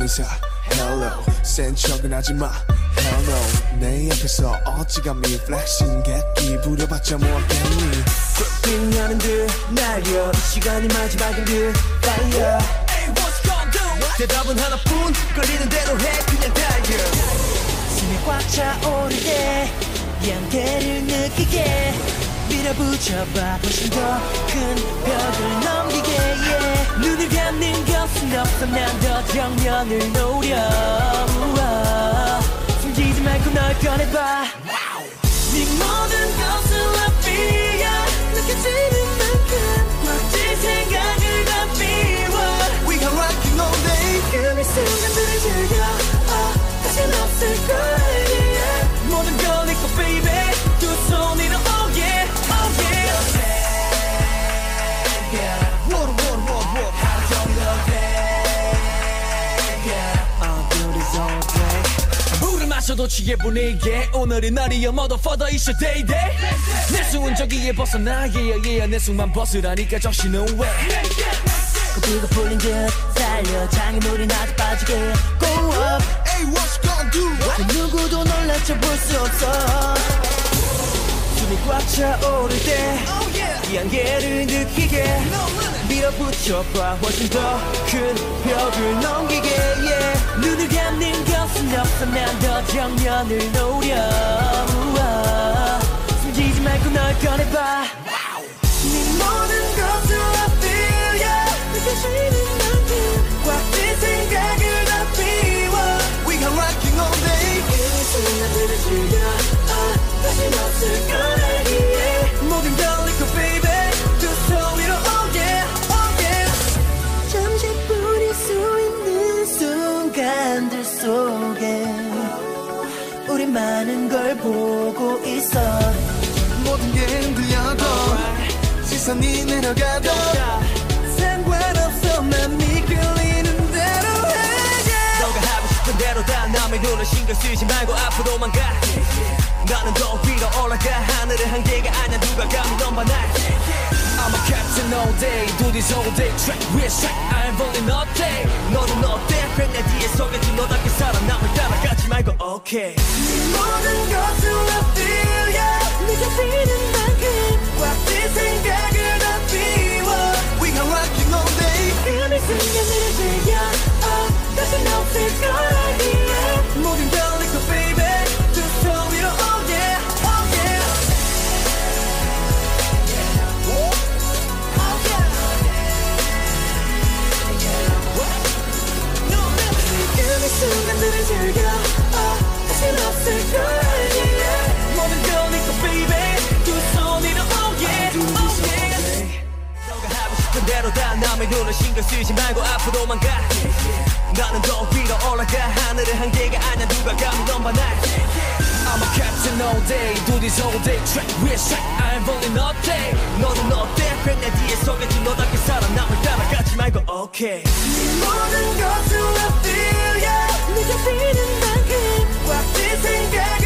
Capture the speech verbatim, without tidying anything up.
인사 Hello 센 척은 하지마 Hell no 내 앞에서 어찌감히 플렉싱 객기 부려봤자 뭐하겠니 빙하는 듯 날려 시간이 마지막인 듯 Fire Hey what's gonna do 대답은 하나뿐 걸리는 대로 해 그냥 달려 숨이 꽉 차오를 때 양대를 느끼게 밀어붙여봐 훨씬 더 큰 벽을 넘기게 yeah. 눈을 감는 것은 없어 난 더 정면을 노려 우와. 숨기지 말고 널 꺼내봐 네 모든 것을 앞이야 느껴지는 만큼 멋진 생각을 다 비워 We are rocking all day 그날 순간들을 즐겨 oh, 다신 없을 거야 yeah. 모든 걸 잊고 baby 두 손 위로 oh yeah oh yeah yeah. What, what, what, what 하루 종일 all day yeah. I'll do this all day 물을 마셔도 취해 보내게 오늘이 날이야 motherfucker it's your day day 내 숨은 저기에 벗어나 yeah yeah 내 숨만 벗으라니까 정신은 왜 고비가 풀린 듯 달려 장애물이 나도 빠지게 Go up Hey what's gonna do 그 누구도 놀라쳐 볼 수 없어 숨이 꽉 차오를 때 이 안개를 느끼게 밀어붙여봐 훨씬 더 큰 벽을 넘기게 yeah. 눈을 감는 것은 없어 난 더 정면을 노려 우와. 숨기지 말고 널 꺼내봐 네 모든 것을 앞이야 느껴지는 만큼 꽉 찬 생각을 다 비워 We are rocking all day 그 순간들을 즐겨 oh, 다신 없을 거라기에 모든 걸 잊고 baby 두 손 위로 oh yeah oh yeah 잠시 뿐일 수 있는 순간들 속에 우리 많은 걸 보고 있어 모든 게 흔들려도 시선이 내려가도 상관없어 맘이 끌리는 대로 해 너가 하고 싶은 대로 다 남의 눈을 신경 쓰지 말고 앞으로만 가 나는 더 위로 올라가 하늘의 한계가 아냐 누가 감히 넘봐 날 I'm a captain all day do this all day track with track I'm falling all day 너는 어때 내 뒤에 속에도 너답게 살아남을 따라가지 말고 okay 네 모든 것을 앞이야 느껴지는 만큼 꽉 찬 생각을 다 비워 We are rocking all day 그날 순간들을 즐겨 oh, 다신 없을 거라기에 모든 걸 잊고 baby 두 손 위로 oh yeah oh yeah oh yeah 그날 순간들을 즐겨 oh, 다신 없을 거라기에 모든 걸 잊고 baby 두 손 위로 oh yeah oh yeah 너가 하고 싶은 대로 다 남의 눈을 신경 쓰지 말고 앞으로만 가 나는 더 위로 올라가 하늘의 한계가 아냐 누가 감히 넘봐 날 I'm a captain all day do this all day track with track I'm falling all day 너는 어때 내 뒤에 속에도 너답게 살아남을 따라가지 말고 okay 네 모든 것을 앞이야 느껴지는 만큼 꽉 찬 생각